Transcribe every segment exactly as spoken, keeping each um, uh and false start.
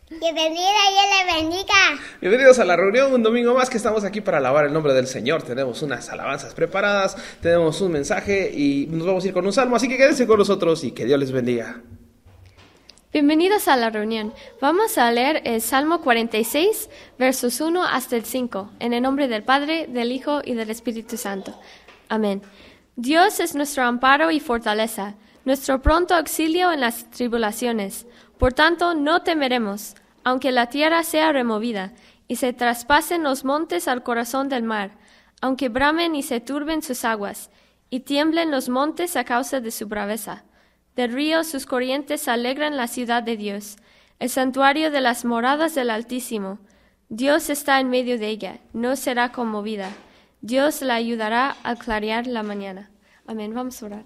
Bienvenida, Dios le bendiga. Bienvenidos a la reunión, un domingo más que estamos aquí para alabar el nombre del Señor. Tenemos unas alabanzas preparadas, tenemos un mensaje y nos vamos a ir con un salmo, así que quédense con nosotros y que Dios les bendiga. Bienvenidos a la reunión. Vamos a leer el Salmo cuarenta y seis, versos uno hasta el cinco, en el nombre del Padre, del Hijo y del Espíritu Santo. Amén. Dios es nuestro amparo y fortaleza, nuestro pronto auxilio en las tribulaciones. Por tanto, no temeremos, aunque la tierra sea removida, y se traspasen los montes al corazón del mar, aunque bramen y se turben sus aguas, y tiemblen los montes a causa de su braveza. Del río sus corrientes alegran la ciudad de Dios, el santuario de las moradas del Altísimo. Dios está en medio de ella, no será conmovida. Dios la ayudará a clarear la mañana. Amén. Vamos a orar.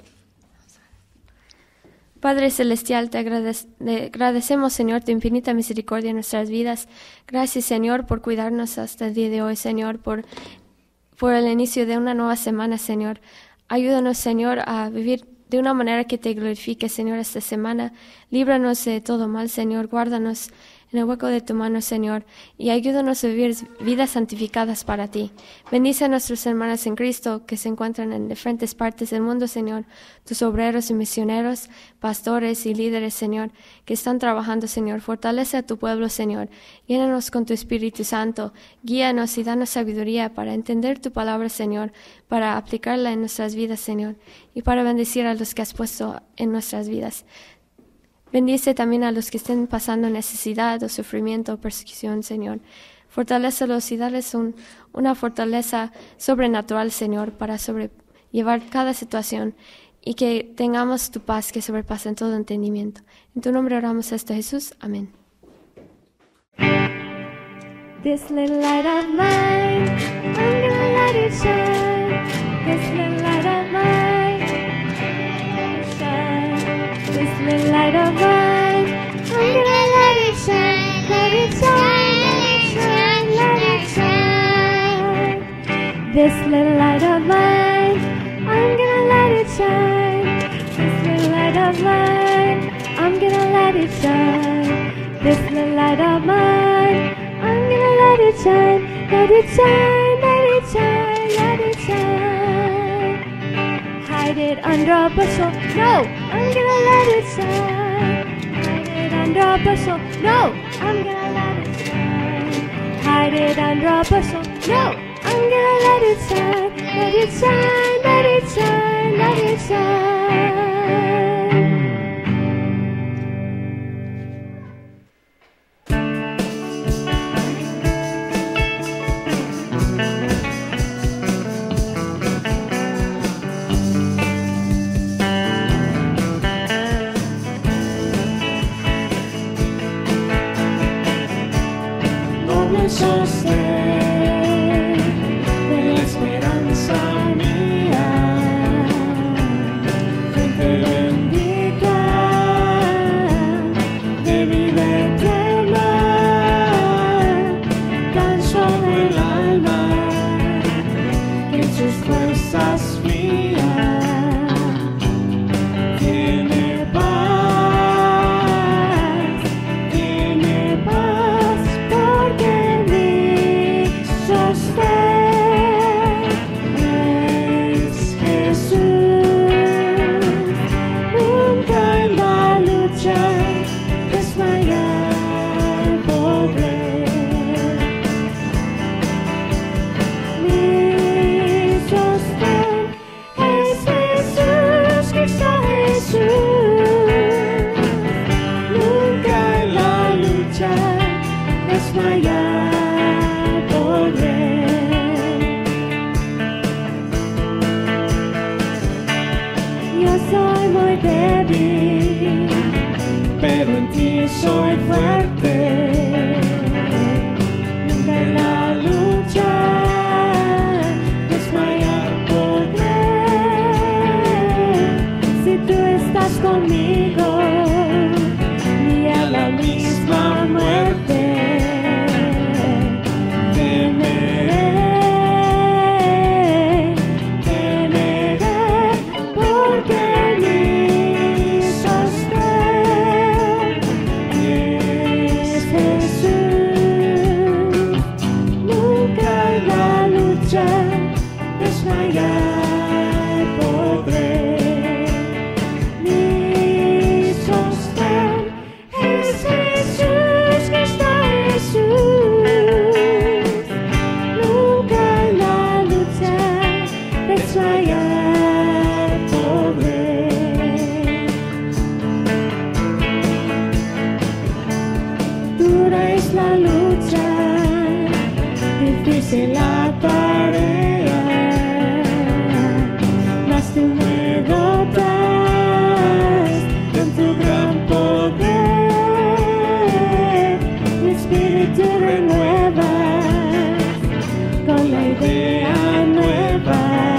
Padre Celestial, te agradec- te agradecemos, Señor, tu infinita misericordia en nuestras vidas. Gracias, Señor, por cuidarnos hasta el día de hoy, Señor, por, por el inicio de una nueva semana, Señor. Ayúdanos, Señor, a vivir de una manera que te glorifique, Señor, esta semana. Líbranos de todo mal, Señor. Guárdanos en el hueco de tu mano, Señor, y ayúdanos a vivir vidas santificadas para ti. Bendice a nuestros hermanos en Cristo que se encuentran en diferentes partes del mundo, Señor, tus obreros y misioneros, pastores y líderes, Señor, que están trabajando, Señor. Fortalece a tu pueblo, Señor. Llénanos con tu Espíritu Santo. Guíanos y danos sabiduría para entender tu palabra, Señor, para aplicarla en nuestras vidas, Señor, y para bendecir a los que has puesto en nuestras vidas. Bendice también a los que estén pasando necesidad o sufrimiento o persecución, Señor. Fortalécelos y darles un, una fortaleza sobrenatural, Señor, para sobrellevar cada situación y que tengamos tu paz que sobrepasa en todo entendimiento. En tu nombre oramos esto, Jesús. Amén. This little light of mine, I'm gonna let it shine. This little light of mine, shine. This little light of mine, I'm gonna let it shine. Let it shine, let it shine, let it shine. This little light of mine, I'm gonna let it shine. This little light of mine, I'm gonna let it shine. This little light of mine, I'm gonna let it shine, let it shine, let it shine, let it shine. Hide it under a bushel, no, I'm gonna let it shine. Hide it under a bushel, no, I'm gonna let it shine. Hide it under a bushel, no, I'm gonna let it shine, let it shine, let it shine, let it shine. Sostén de la esperanza mía, fuente bendita de vida eterna, tan sobre el alma que en sus fuerzas fía tiene paz, tiene paz porque es Jesús, nunca en la lucha desmayar podré. Mi sostén es Jesús, Cristo Jesús, nunca en la lucha desmayar podré. Yo soy muy débil, pero en ti soy fuerte. Nunca en la lucha desmayar podré. Si tú estás conmigo, ni a la misma muerte temeré. Porque mi sostén es es la lucha, difícil la tarea, mas tú me dotas con tu gran poder, mi espíritu renueva con la idea nueva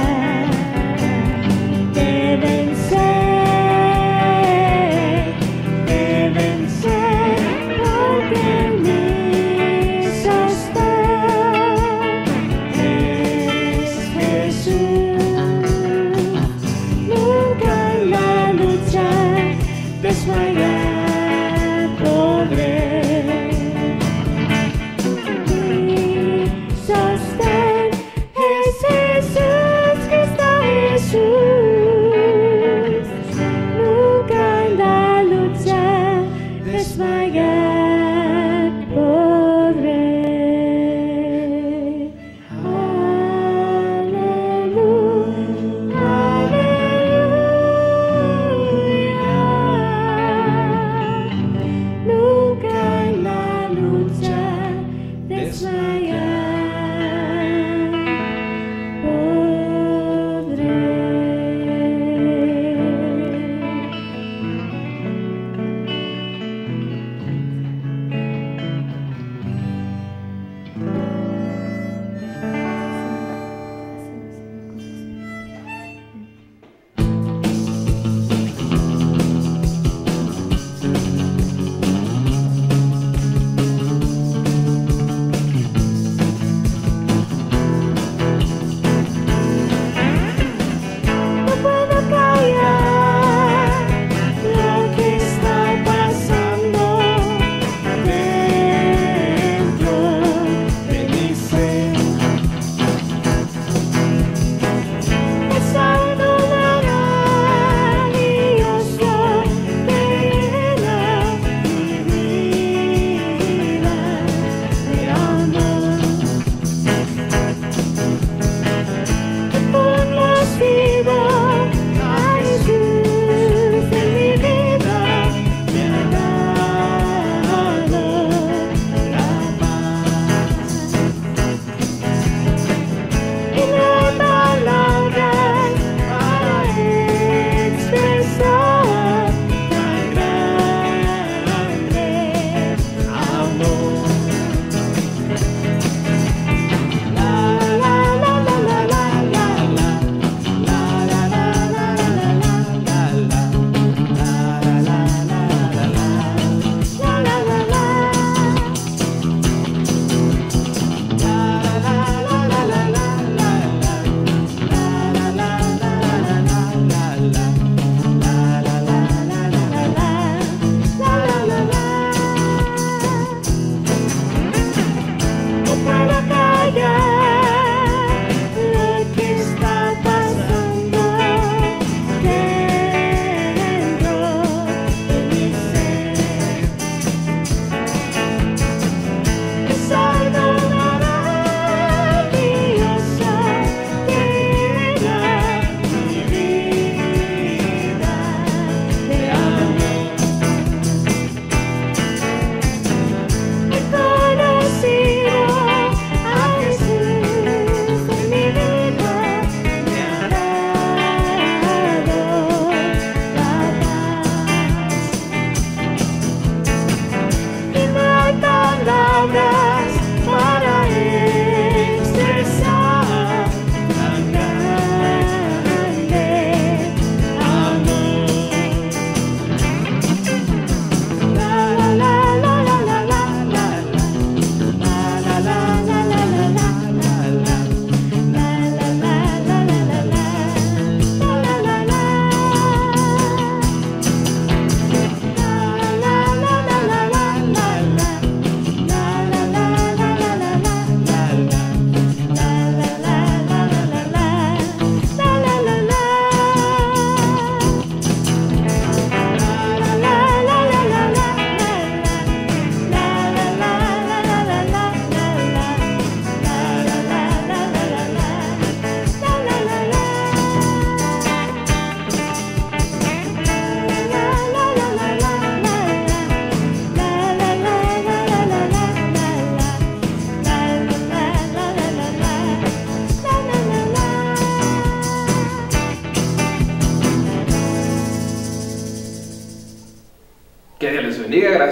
de vencer, de vencer, porque mi sostén es Jesús. Nunca en la lucha desmayar podré. Mi sostén es Jesús, Cristo Jesús. Nunca en la lucha desmayar podré. Aleluya, aleluya. Nunca en la lucha desmayar podré.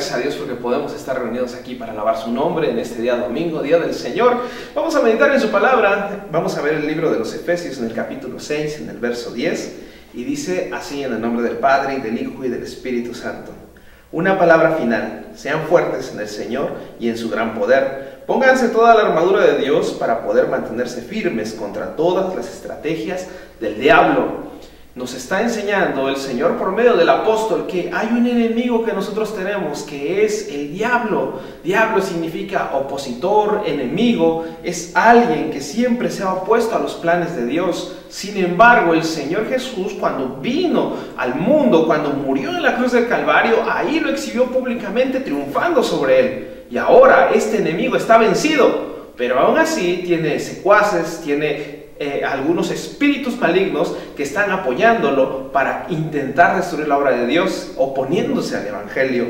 gracias a Dios porque podemos estar reunidos aquí para alabar su nombre en este día domingo, día del Señor. Vamos a meditar en su palabra. Vamos a ver el libro de los Efesios en el capítulo seis, en el verso diez. Y dice así: en el nombre del Padre, y del Hijo, y del Espíritu Santo. Una palabra final: sean fuertes en el Señor y en su gran poder. Pónganse toda la armadura de Dios para poder mantenerse firmes contra todas las estrategias del diablo. Nos está enseñando el Señor por medio del apóstol que hay un enemigo que nosotros tenemos, que es el diablo. Diablo significa opositor, enemigo, es alguien que siempre se ha opuesto a los planes de Dios. Sin embargo, el Señor Jesús, cuando vino al mundo, cuando murió en la cruz del Calvario, ahí lo exhibió públicamente, triunfando sobre él. Y ahora este enemigo está vencido, pero aún así tiene secuaces, tiene Eh, algunos espíritus malignos que están apoyándolo para intentar destruir la obra de Dios, oponiéndose al evangelio.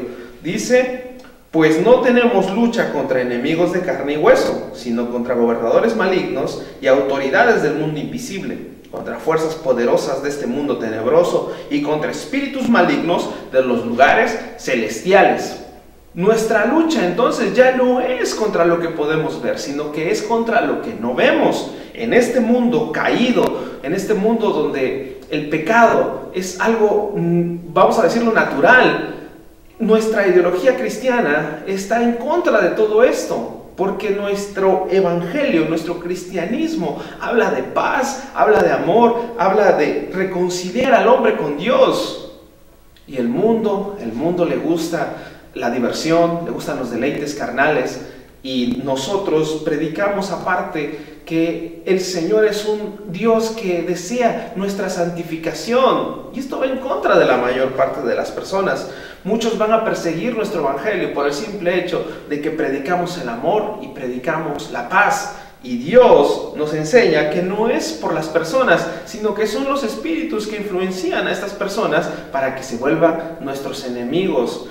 Dice: pues no tenemos lucha contra enemigos de carne y hueso, sino contra gobernadores malignos y autoridades del mundo invisible, contra fuerzas poderosas de este mundo tenebroso y contra espíritus malignos de los lugares celestiales. Nuestra lucha entonces ya no es contra lo que podemos ver, sino que es contra lo que no vemos. En este mundo caído, en este mundo donde el pecado es algo, vamos a decirlo, natural, nuestra ideología cristiana está en contra de todo esto, porque nuestro evangelio, nuestro cristianismo habla de paz, habla de amor, habla de reconciliar al hombre con Dios. Y el mundo, el mundo le gusta la diversión, le gustan los deleites carnales, y nosotros predicamos aparte que el Señor es un Dios que desea nuestra santificación, y esto va en contra de la mayor parte de las personas. Muchos van a perseguir nuestro evangelio por el simple hecho de que predicamos el amor y predicamos la paz, y Dios nos enseña que no es por las personas, sino que son los espíritus que influencian a estas personas para que se vuelvan nuestros enemigos.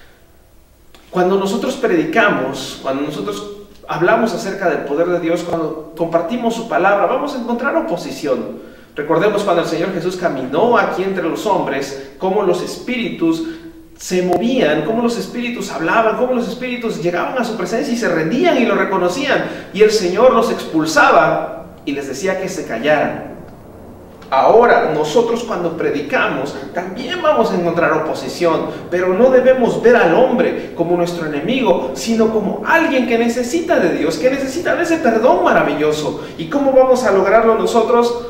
Cuando nosotros predicamos, cuando nosotros hablamos acerca del poder de Dios, cuando compartimos su palabra, vamos a encontrar oposición. Recordemos cuando el Señor Jesús caminó aquí entre los hombres, cómo los espíritus se movían, cómo los espíritus hablaban, cómo los espíritus llegaban a su presencia y se rendían y lo reconocían. Y el Señor los expulsaba y les decía que se callaran. Ahora, nosotros cuando predicamos también vamos a encontrar oposición, pero no debemos ver al hombre como nuestro enemigo, sino como alguien que necesita de Dios, que necesita de ese perdón maravilloso. ¿Y cómo vamos a lograrlo nosotros?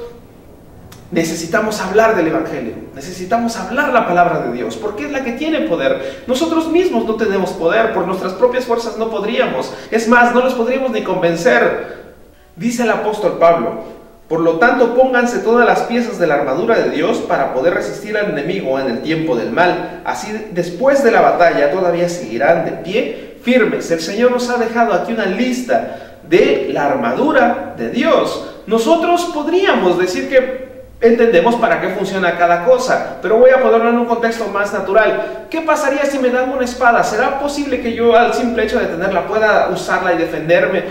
Necesitamos hablar del evangelio, necesitamos hablar la palabra de Dios, porque es la que tiene poder. Nosotros mismos no tenemos poder, por nuestras propias fuerzas no podríamos. Es más, no los podríamos ni convencer. Dice el apóstol Pablo: por lo tanto, pónganse todas las piezas de la armadura de Dios para poder resistir al enemigo en el tiempo del mal. Así, después de la batalla, todavía seguirán de pie firmes. El Señor nos ha dejado aquí una lista de la armadura de Dios. Nosotros podríamos decir que entendemos para qué funciona cada cosa, pero voy a ponerlo en un contexto más natural. ¿Qué pasaría si me dan una espada? ¿Será posible que yo, al simple hecho de tenerla, pueda usarla y defenderme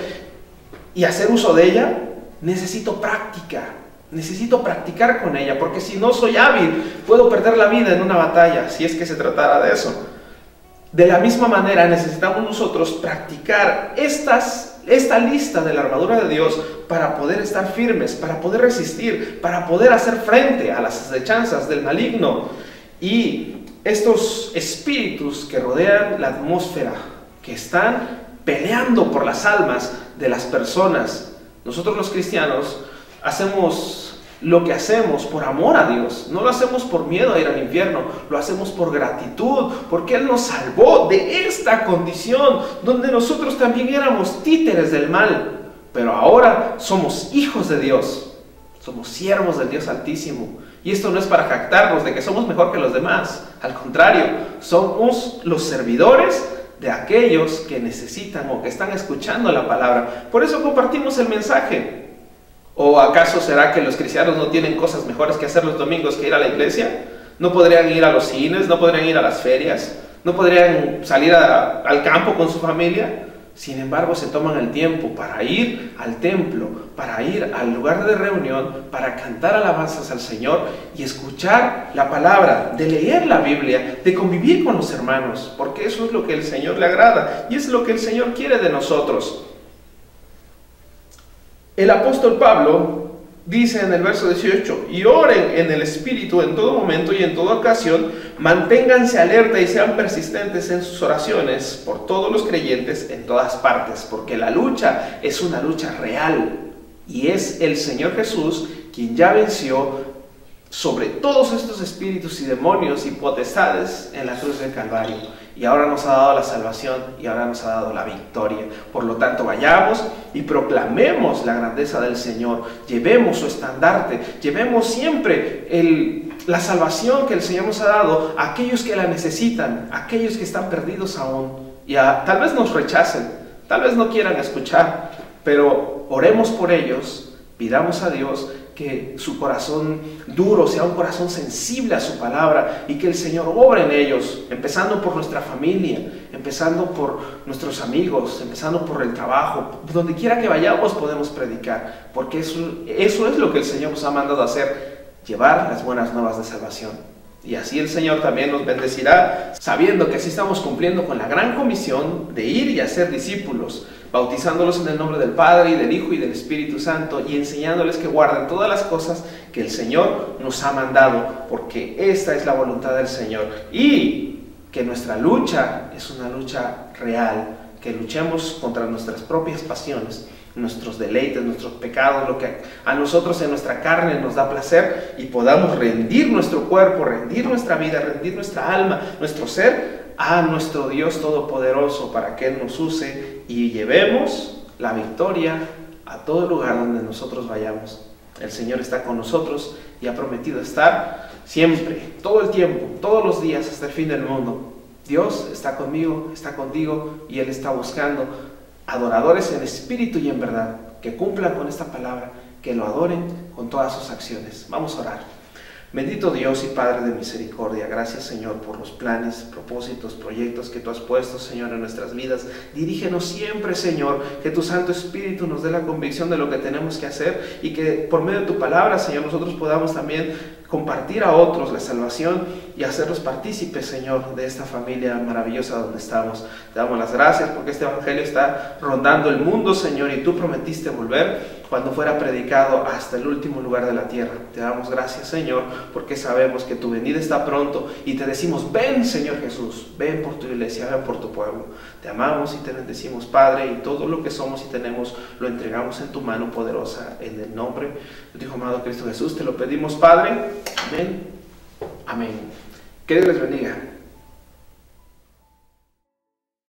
y hacer uso de ella? Necesito práctica, necesito practicar con ella, porque si no soy hábil, puedo perder la vida en una batalla, si es que se tratara de eso. De la misma manera, necesitamos nosotros practicar estas, esta lista de la armadura de Dios para poder estar firmes, para poder resistir, para poder hacer frente a las acechanzas del maligno. Y estos espíritus que rodean la atmósfera, que están peleando por las almas de las personas. Nosotros los cristianos hacemos lo que hacemos por amor a Dios, no lo hacemos por miedo a ir al infierno, lo hacemos por gratitud, porque Él nos salvó de esta condición, donde nosotros también éramos títeres del mal, pero ahora somos hijos de Dios, somos siervos del Dios Altísimo. Y esto no es para jactarnos de que somos mejor que los demás, al contrario, somos los servidores de aquellos que necesitan o que están escuchando la palabra. Por eso compartimos el mensaje. ¿O acaso será que los cristianos no tienen cosas mejores que hacer los domingos que ir a la iglesia? ¿No podrían ir a los cines? ¿No podrían ir a las ferias? ¿No podrían salir a, al campo con su familia? Sin embargo, se toman el tiempo para ir al templo, para ir al lugar de reunión, para cantar alabanzas al Señor y escuchar la palabra, de leer la Biblia, de convivir con los hermanos, porque eso es lo que el Señor le agrada y es lo que el Señor quiere de nosotros. El apóstol Pablo dice en el verso dieciocho, y oren en el Espíritu en todo momento y en toda ocasión, manténganse alerta y sean persistentes en sus oraciones por todos los creyentes en todas partes, porque la lucha es una lucha real y es el Señor Jesús quien ya venció sobre todos estos espíritus y demonios y potestades en la cruz del Calvario, y ahora nos ha dado la salvación y ahora nos ha dado la victoria. Por lo tanto, vayamos y proclamemos la grandeza del Señor, llevemos su estandarte, llevemos siempre el, la salvación que el Señor nos ha dado a aquellos que la necesitan, a aquellos que están perdidos aún, y a, tal vez nos rechacen, tal vez no quieran escuchar, pero oremos por ellos, pidamos a Dios que su corazón duro sea un corazón sensible a su palabra y que el Señor obre en ellos, empezando por nuestra familia, empezando por nuestros amigos, empezando por el trabajo. Donde quiera que vayamos podemos predicar, porque eso, eso es lo que el Señor nos ha mandado a hacer, llevar las buenas nuevas de salvación. Y así el Señor también nos bendecirá, sabiendo que así estamos cumpliendo con la gran comisión de ir y hacer discípulos, bautizándolos en el nombre del Padre y del Hijo y del Espíritu Santo, y enseñándoles que guarden todas las cosas que el Señor nos ha mandado, porque esta es la voluntad del Señor, y que nuestra lucha es una lucha real, que luchemos contra nuestras propias pasiones, nuestros deleites, nuestros pecados, lo que a nosotros en nuestra carne nos da placer, y podamos rendir nuestro cuerpo, rendir nuestra vida, rendir nuestra alma, nuestro ser a nuestro Dios Todopoderoso, para que Él nos use y llevemos la victoria a todo lugar donde nosotros vayamos. El Señor está con nosotros y ha prometido estar siempre, todo el tiempo, todos los días hasta el fin del mundo. Dios está conmigo, está contigo, y Él está buscando adoradores en espíritu y en verdad, que cumplan con esta palabra, que lo adoren con todas sus acciones. Vamos a orar. Bendito Dios y Padre de misericordia, gracias Señor por los planes, propósitos, proyectos que tú has puesto, Señor, en nuestras vidas. Dirígenos siempre, Señor, que tu Santo Espíritu nos dé la convicción de lo que tenemos que hacer, y que por medio de tu palabra, Señor, nosotros podamos también compartir a otros la salvación y hacerlos partícipes, Señor, de esta familia maravillosa donde estamos. Te damos las gracias porque este evangelio está rondando el mundo, Señor, y tú prometiste volver cuando fuera predicado hasta el último lugar de la tierra. Te damos gracias, Señor, porque sabemos que tu venida está pronto, y te decimos, ven, Señor Jesús, ven por tu iglesia, ven por tu pueblo. Te amamos y te bendecimos, Padre, y todo lo que somos y tenemos lo entregamos en tu mano poderosa, en el nombre de tu Hijo amado Cristo Jesús. Te lo pedimos, Padre. Amén. Amén. Que Dios les bendiga.